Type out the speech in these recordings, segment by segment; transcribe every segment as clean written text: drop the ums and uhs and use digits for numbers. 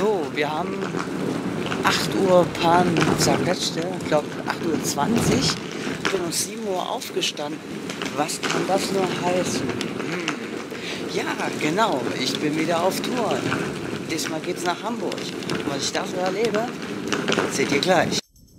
So, wir haben 8 Uhr paar zerquetschte, ich glaube 8:20 Uhr. Ich bin um 7 Uhr aufgestanden. Was kann das nur heißen? Ja, genau, ich bin wieder auf Tour. Diesmal geht's nach Hamburg. Und was ich da so erlebe, seht ihr gleich.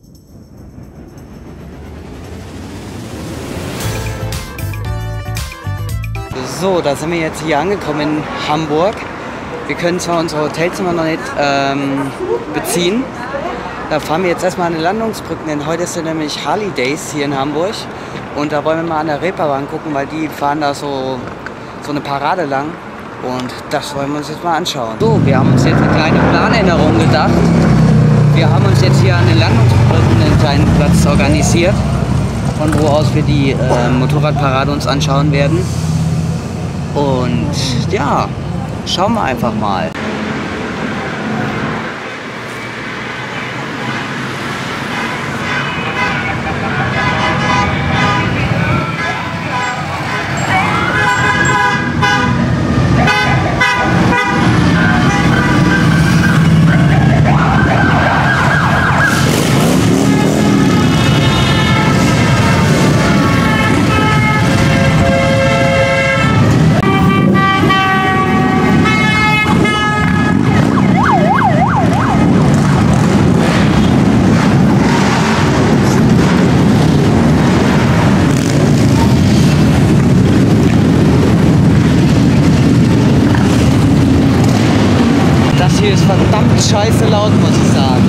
So, da sind wir jetzt hier angekommen in Hamburg. Wir können zwar unser Hotelzimmer noch nicht beziehen. Da fahren wir jetzt erstmal an die Landungsbrücken, denn heute ist ja nämlich Harley Days hier in Hamburg. Und da wollen wir mal an der Reeperbahn gucken, weil die fahren da so eine Parade lang. Und das wollen wir uns jetzt mal anschauen. So, wir haben uns jetzt eine kleine Planänderung gedacht. Wir haben uns jetzt hier an den Landungsbrücken einen kleinen Platz organisiert, von wo aus wir die Motorradparade uns anschauen werden. Und ja, schauen wir einfach mal. Hier ist verdammt scheiße laut, muss ich sagen.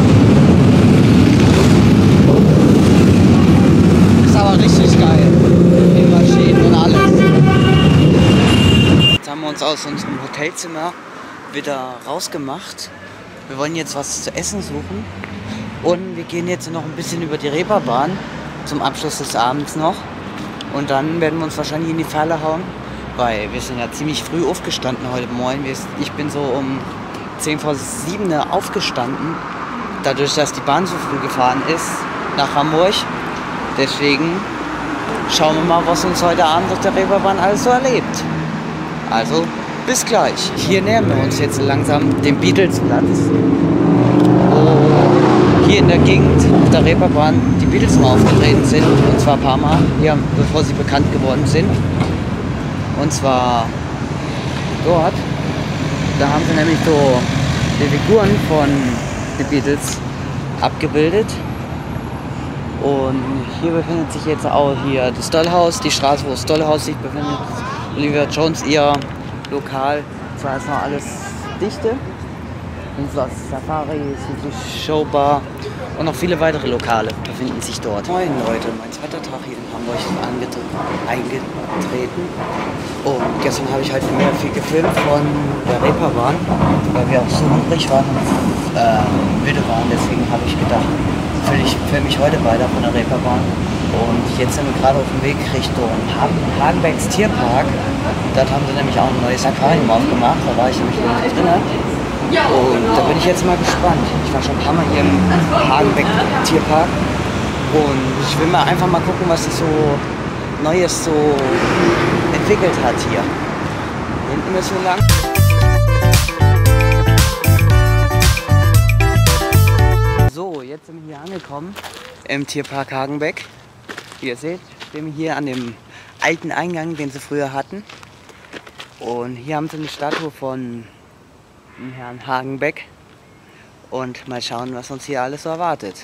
Ist aber richtig geil. Die Maschinen und alles. Jetzt haben wir uns aus unserem Hotelzimmer wieder rausgemacht. Wir wollen jetzt was zu essen suchen. Und wir gehen jetzt noch ein bisschen über die Reeperbahn zum Abschluss des Abends noch. Und dann werden wir uns wahrscheinlich in die Falle hauen. Weil wir sind ja ziemlich früh aufgestanden heute Morgen. Ich bin so um 10 vor 7 aufgestanden, dadurch, dass die Bahn so früh gefahren ist nach Hamburg. Deswegen schauen wir mal, was uns heute Abend auf der Reeperbahn alles so erlebt. Also, bis gleich. Hier nähern wir uns jetzt langsam dem Beatles-Platz, wo hier in der Gegend auf der Reeperbahn die Beatles mal aufgetreten sind, und zwar ein paar Mal, hier, bevor sie bekannt geworden sind. Und zwar dort. Da haben sie nämlich so die Figuren von den Beatles abgebildet. Und hier befindet sich jetzt auch hier das Dollhouse, die Straße, wo das Dollhouse sich befindet. Olivia Jones, ihr Lokal. Zwar ist noch alles dichte. Und das Safari, die Showbar und noch viele weitere Lokale befinden sich dort. Moin Leute, mein zweiter Tag hier in Hamburg ist eingetreten. Und gestern habe ich halt mehr viel gefilmt von der Reeperbahn, weil wir auch so hungrig waren und müde waren. Deswegen habe ich gedacht, ich filme mich heute weiter von der Reeperbahn. Und jetzt sind wir gerade auf dem Weg Richtung Hagenbecks Tierpark. Dort haben sie nämlich auch ein neues Aquarium aufgemacht. Da war ich nämlich noch nicht drin. Und da bin ich jetzt mal gespannt. Ich war schon ein paar Mal hier im Hagenbeck Tierpark. Und ich will mal einfach mal gucken, was sich so Neues so entwickelt hat hier. Hinten ist so lang. So, jetzt sind wir hier angekommen im Tierpark Hagenbeck. Wie ihr seht, stehen wir hier an dem alten Eingang, den sie früher hatten. Und hier haben sie eine Statue von Herrn Hagenbeck. Und mal schauen, was uns hier alles so erwartet.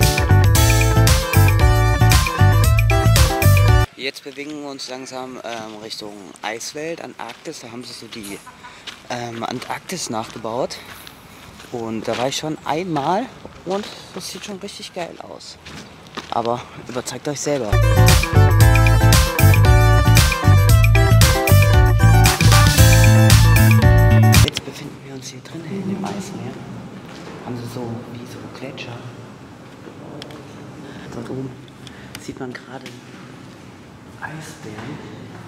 Jetzt bewegen wir uns langsam Richtung Eiswelt, Antarktis. Da haben sie so die Antarktis nachgebaut. Und da war ich schon einmal und das sieht schon richtig geil aus. Aber überzeugt euch selber. Jetzt befinden wir uns hier drin in dem Eismeer. Haben sie so wie so Gletscher. Dort oben sieht man gerade Eisbären.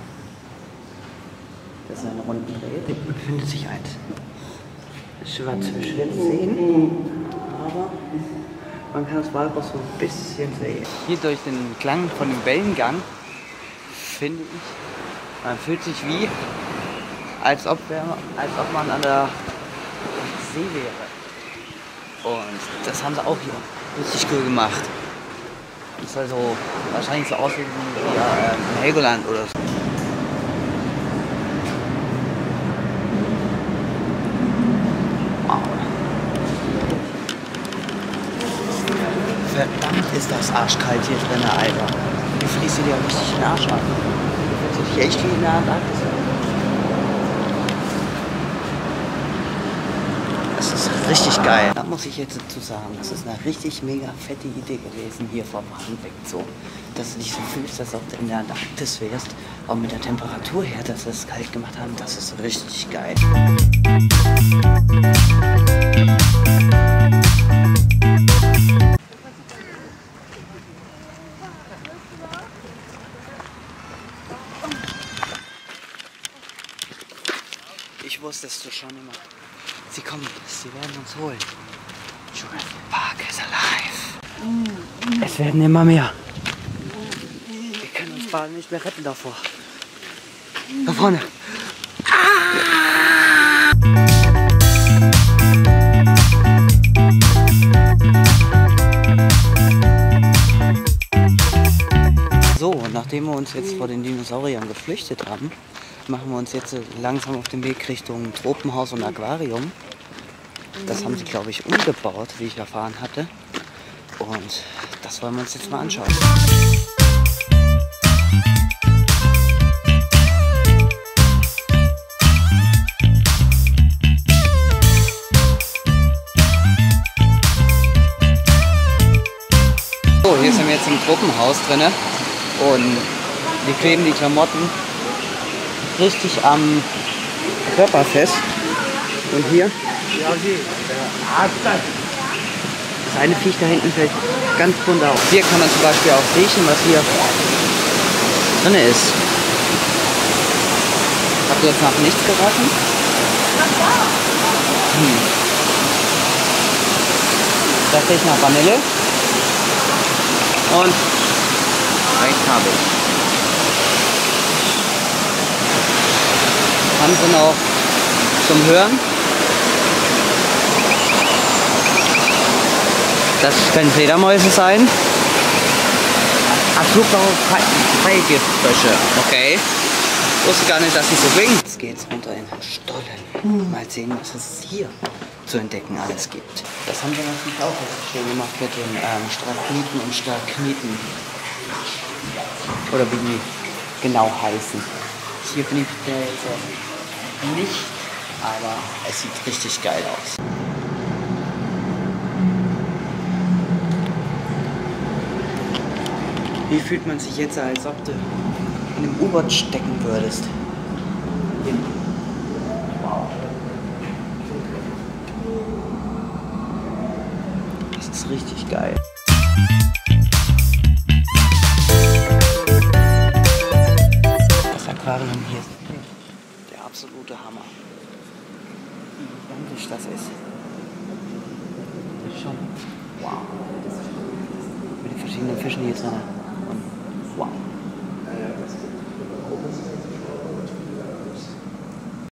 Das ist eine Runde dreht. Da befindet sich eins. Schwer zu sehen, aber man kann das Walross so ein bisschen sehen. Hier durch den Klang von dem Wellengang finde ich, man fühlt sich wie, als ob man an der See wäre. Und das haben sie auch hier richtig cool gemacht. Das soll so wahrscheinlich so aussehen wie im Helgoland oder so. Verdammt ist das arschkalt hier drin, Alter. Hier fließt dir ja richtig in den Arsch ab. Fühlt sich echt wie in der Antarktis. Das ist richtig geil. Da muss ich jetzt dazu sagen, das ist eine richtig mega fette Idee gewesen, hier vor Warnbeck so. Dass du dich so fühlst, als ob du in der Antarktis wärst. Auch mit der Temperatur her, dass wir es kalt gemacht haben, das ist richtig geil. Ich wusste es schon immer. Sie kommen, sie werden uns holen. Jurassic Park is alive. Es werden immer mehr. Wir können uns bald nicht mehr retten davor. Da vorne. So, nachdem wir uns jetzt vor den Dinosauriern geflüchtet haben, machen wir uns jetzt langsam auf den Weg Richtung Tropenhaus und Aquarium. Das haben sie, glaube ich, umgebaut, wie ich erfahren hatte. Und das wollen wir uns jetzt mal anschauen. So, hier sind wir jetzt im Tropenhaus drin und wir kleben die Klamotten richtig am Körper fest. Und hier, das eine Viech da hinten fällt ganz bunt auf. Hier kann man zum Beispiel auch riechen, was hier drin ist. Habt ihr jetzt noch nichts geraten? Das riecht nach Vanille. Und rechts habe ich. Haben sie noch zum Hören. Das können Fledermäuse sein. Freigiftfrösche. Okay. Ich wusste gar nicht, dass sie so bringen. Jetzt geht's runter in den Stollen. Mal sehen, was es hier zu entdecken alles gibt. Das haben wir natürlich auch schön gemacht mit den Stalagmiten und Stalagmiten. Oder wie die genau heißen. Hier finde ich jetzt nicht, aber es sieht richtig geil aus. Wie fühlt man sich jetzt, als ob du in einem U-Boot stecken würdest? Wow. Das ist richtig geil. Das Aquarium hier ist der absolute Hammer. Wie gigantisch das ist. Schon. Wow. Mit den verschiedenen Fischen hier drin.